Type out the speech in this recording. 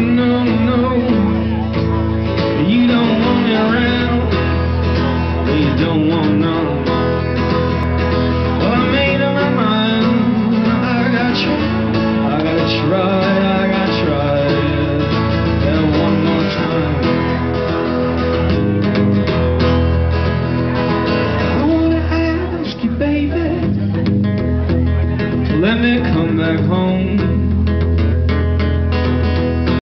no, no. You don't want me around. You don't want none. Well, I made up my mind. I gotta try. I gotta try. I gotta try. Yeah, one more time. I wanna ask you, baby, let me come back home.